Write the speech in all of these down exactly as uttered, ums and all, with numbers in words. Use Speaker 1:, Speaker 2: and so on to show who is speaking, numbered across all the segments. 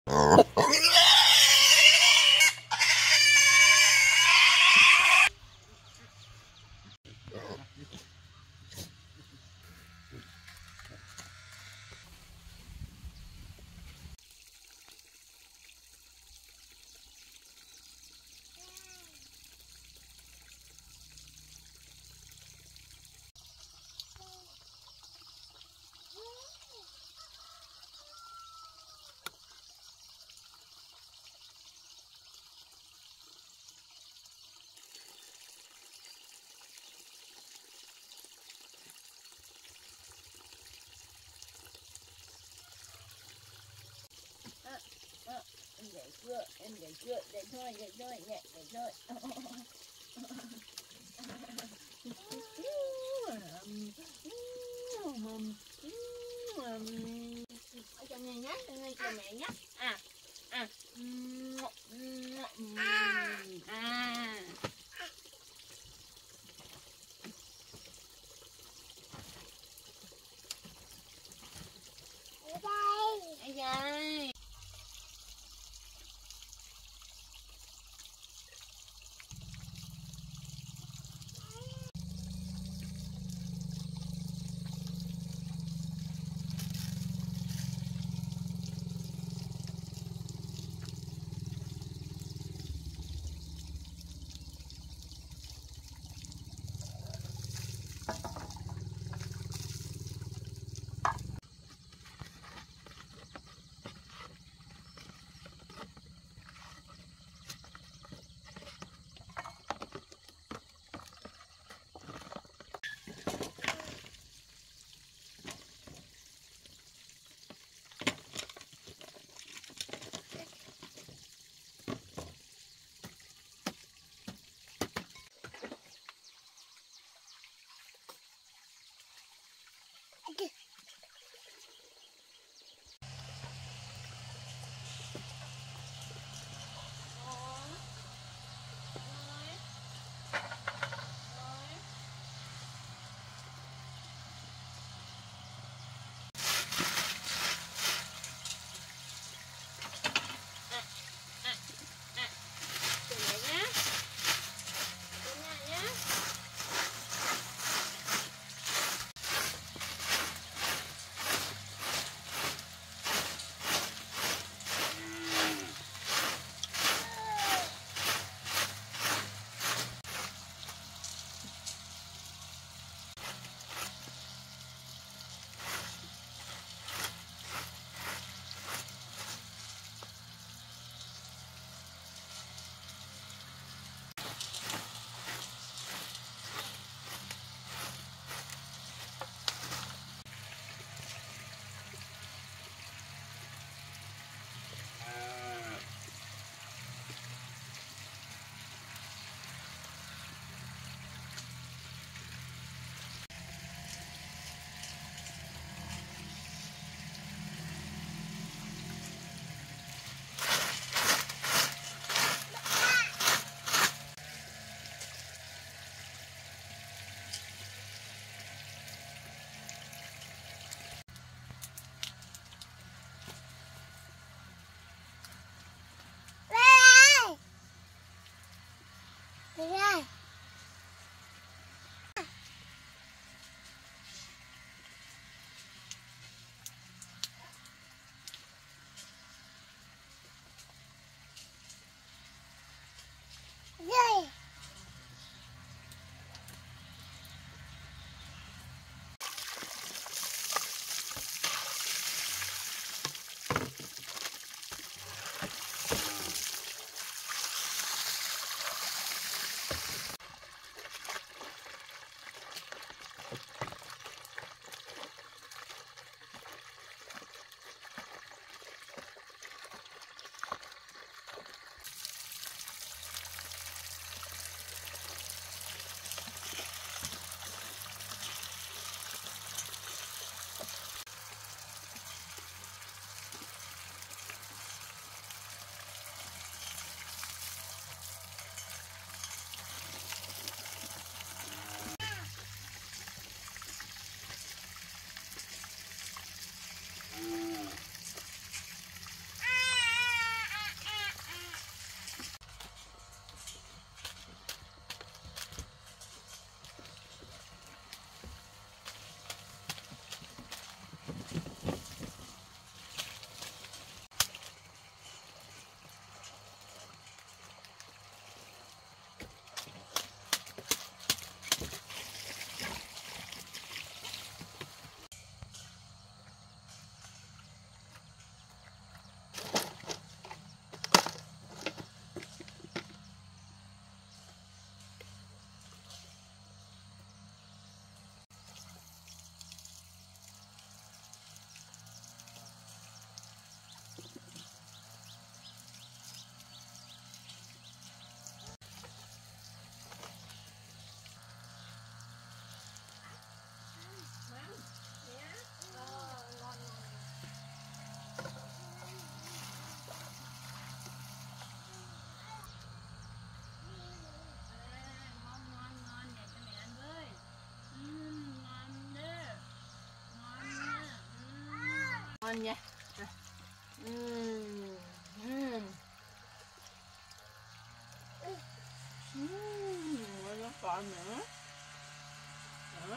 Speaker 1: Em dậy chưa, em dậy chưa, dậy thôi, dậy thôi, dậy, dậy thôi. Ở trong này nhá, trong này cho mẹ nhá. À, à, à. Ở đây. ngon nha. Uhm. Uhm. Uhm. Nó còn nữa. Đó.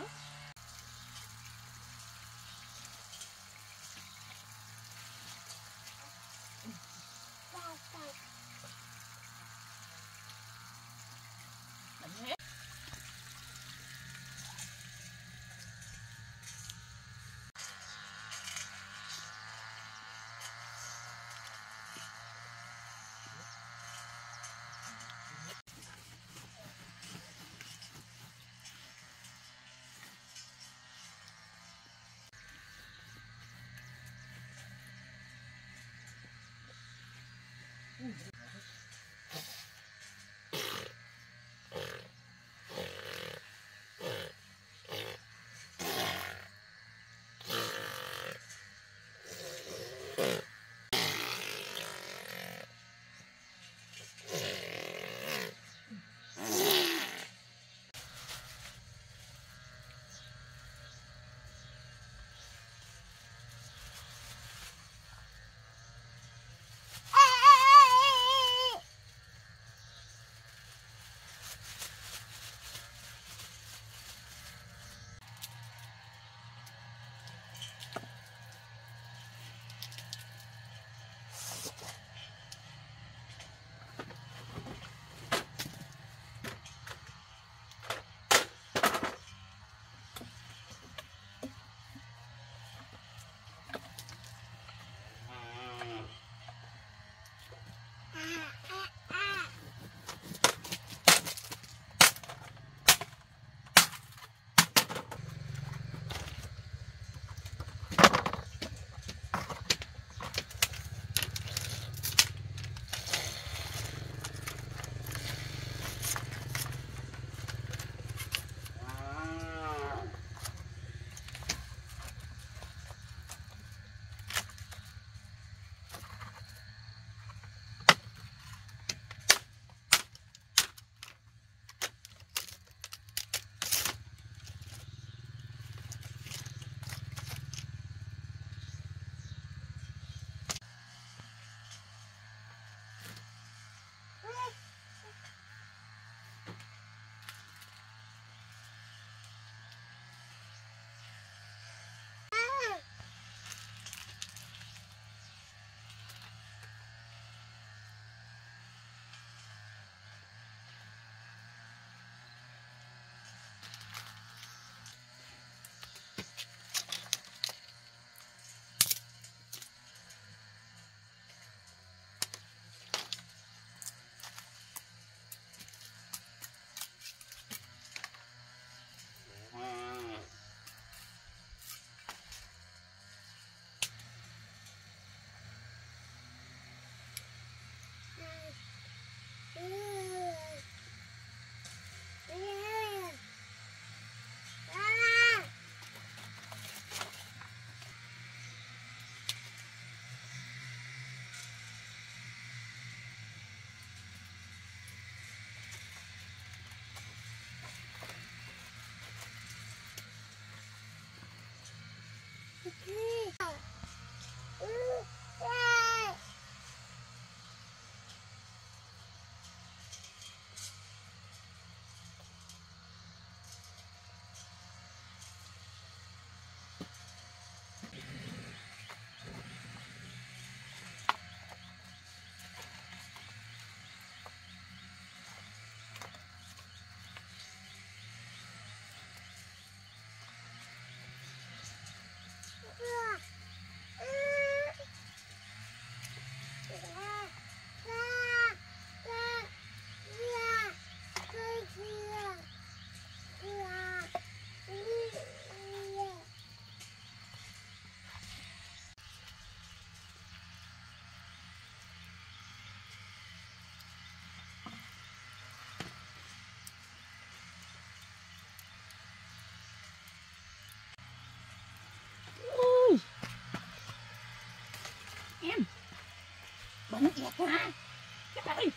Speaker 2: Bắn chẹt ra. Trời ơi.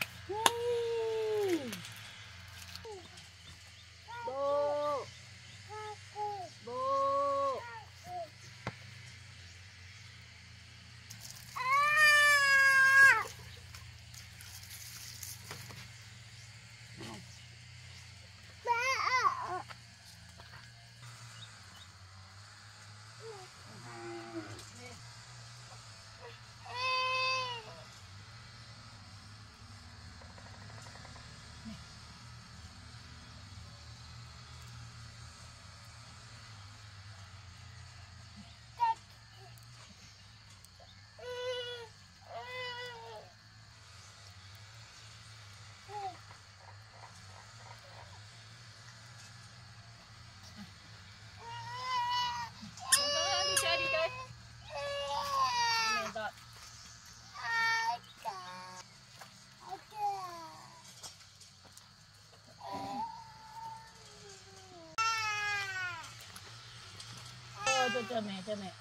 Speaker 2: Bố. cho cho cho mẹ cho mẹ.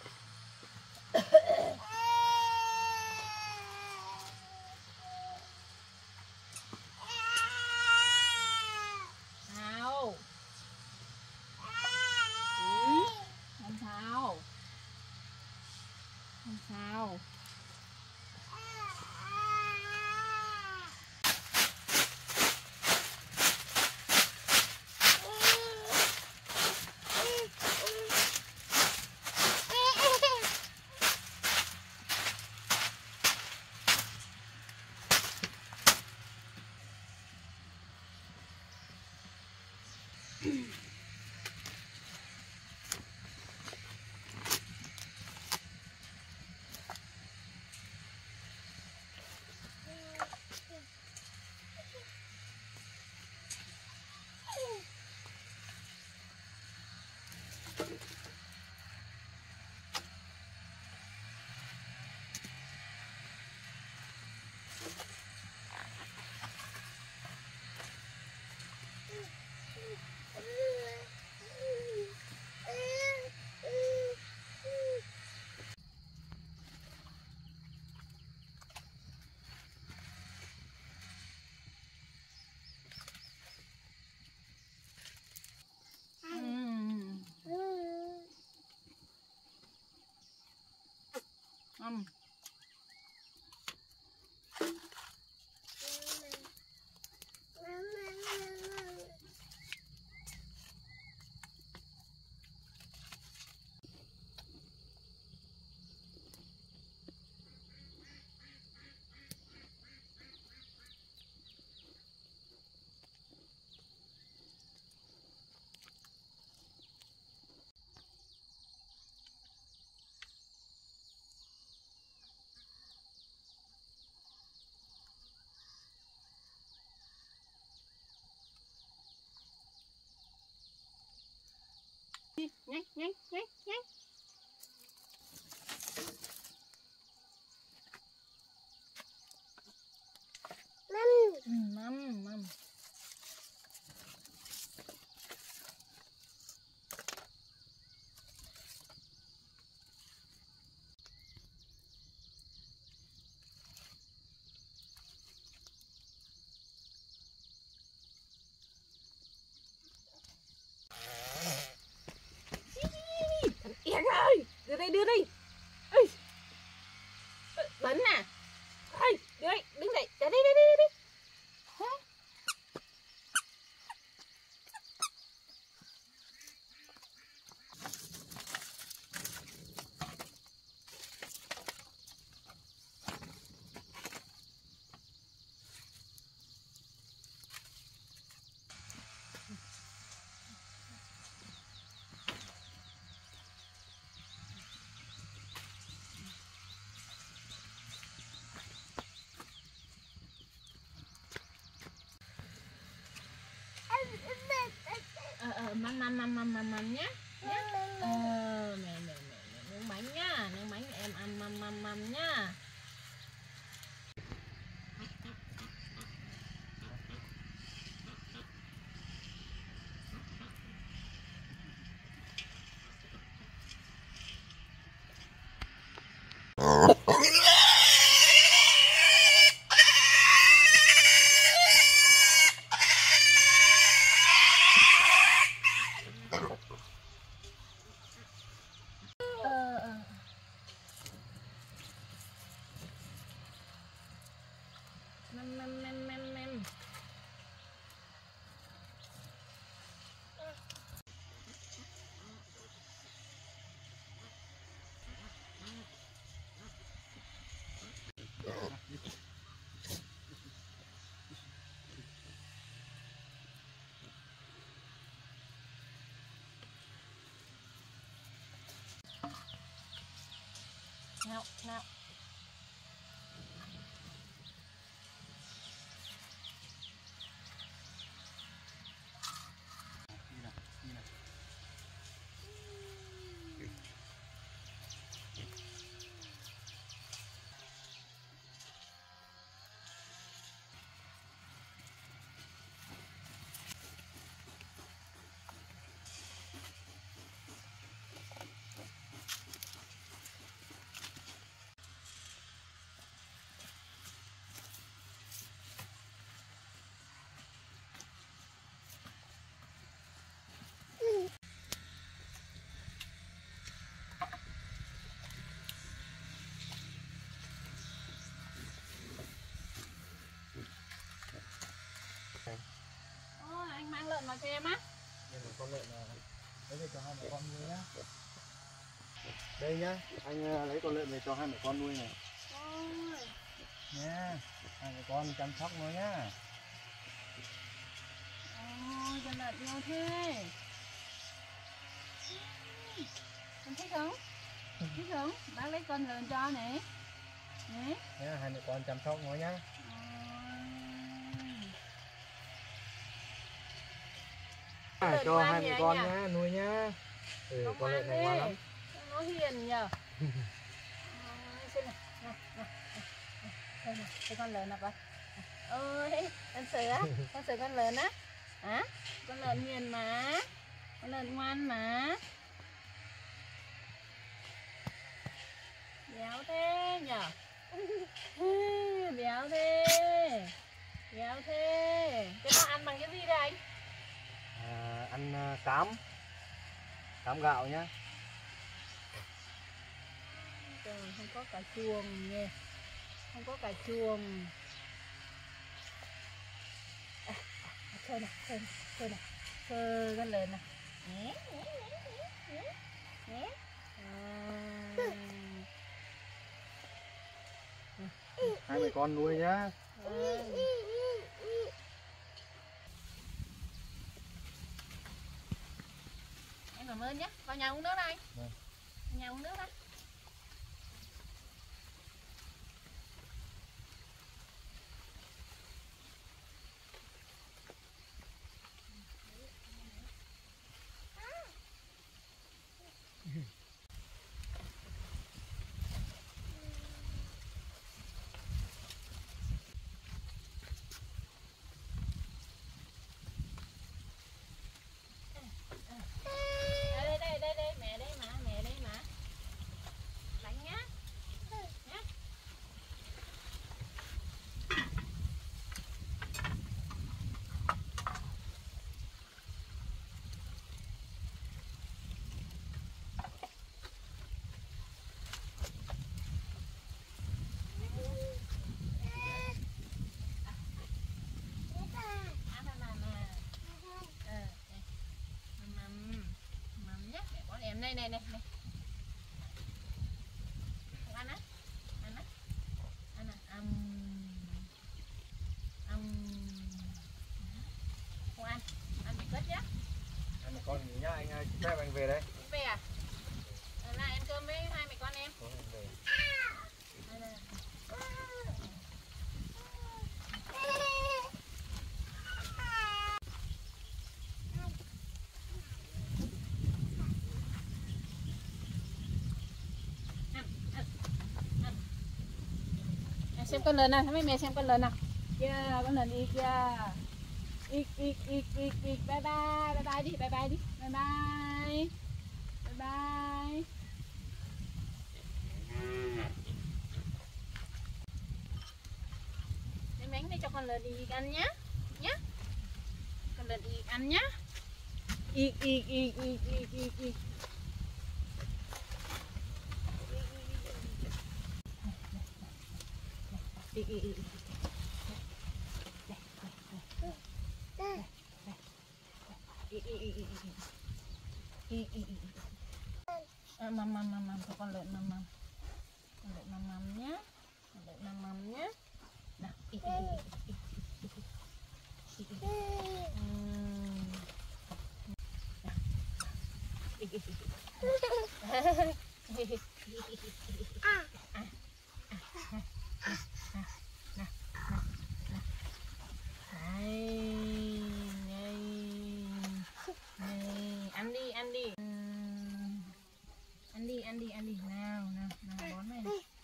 Speaker 2: Sao? Ừ, không sao. Không sao. Ăn. Nhanh nhanh nhanh nhanh. Mâm. Mâm mâm. Yên ơi, đưa đây đưa đây. Ê, bấn à? Ê, đưa đây, đứng dậy, đây đây đây đây đây. Ờ ờ mắm mắm mắm mắm mắm mắm nhá. Nhá. Ờ mẹ mẹ mẹ mẹ nướng bánh nhá, nướng bánh em ăn mắm mắm mắm nhá. Mem mem mem mem mem. Nào nào. vào cho em á.
Speaker 3: Đây là con lợn là lấy về cho hai mẹ con nuôi nhá. Đây nhá, anh lấy con lợn về cho hai mẹ con nuôi này.
Speaker 2: Ôi.
Speaker 3: Nha, hai mẹ con chăm sóc nó nhá.
Speaker 2: Ôi, con lợn yêu thế. Con thích không? Thích không? Bác lấy con lợn cho này. Đấy.
Speaker 3: Nhá, hai mẹ con chăm sóc nó nhá. À, cho hai mẹ con nhá, nuôi nhá. Ừ, con lợn này ngoan lắm.
Speaker 2: Nó hiền nhờ. Xem này, này, này. Đây này, cái con lợn nào vậy? Ôi, con sửa, con sửa con lợn á. Hả? Con lợn hiền mà. Con lợn ngoan mà. Béo thế nhở? Béo thế. Béo thế. Cái nó ăn bằng cái gì đây anh?
Speaker 3: À, ăn uh, cám. Cám gạo nhá.
Speaker 2: Trời, không có cả chuồng nha. Không có cả chuồng. À, à, chơi này, chơi này, chơi này. Chơi con lợn này. Nhé, nhé, nhé, nhé, nhé.
Speaker 3: Hai mẹ con nuôi nhá.
Speaker 2: À. Em cảm ơn nhé. Vào nhà uống nước đây.
Speaker 3: Vâng.
Speaker 2: Vào nhà uống nước đây. Đây đây đây đây mẹ đây mà, mẹ đây mà. Đánh nhá. Nhá. Này này này này. Không ăn á? Ăn á? Ăn à? Ăn. Ăn. Không ăn. Ăn bị cất nhá.
Speaker 3: Hai mẹ con nghỉ nhá, anh xin phép anh về đây.
Speaker 2: Đi về à? Ở lại ăn cơm với hai mẹ con em.
Speaker 3: Thôi, anh về.
Speaker 2: Đây, đây. Xem con lợn nào, mấy mẹ xem con lợn nào. Kia con lợn đi kia. Ik ik ik ik ik bye bye, bye bye đi, bye bye đi. Bye bye. Bye bye. Đem bánh đây cho con lợn đi ăn nhá. Nhá. Con lợn đi ăn nhá. Ik ik ik ik ik ik ik. Ik ik ik. À, mầm mầm mầm mầm cho con lợn mầm mầm, con lợn mầm mầm nhá, con lợn mầm mầm nhá. Nào, ít ít ít ít ít ít ăn đi ăn đi ăn đi ăn đi ăn đi nào nào nào bón này.